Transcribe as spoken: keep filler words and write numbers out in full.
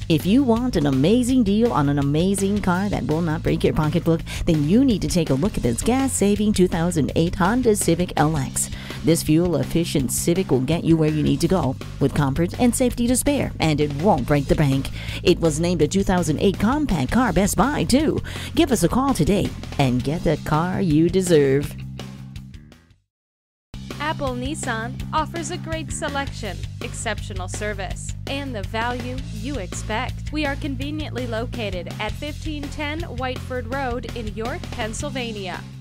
If you want an amazing deal on an amazing car that will not break your pocketbook, then you need to take a look at this gas-saving two thousand eight Honda Civic L X. This fuel-efficient Civic will get you where you need to go, with comfort and safety to spare, and it won't break the bank. It was named a two thousand eight Compact Car Best Buy, too. Give us a call today and get the car you deserve. Apple Nissan offers a great selection, exceptional service, and the value you expect. We are conveniently located at fifteen ten Whiteford Road in York, Pennsylvania.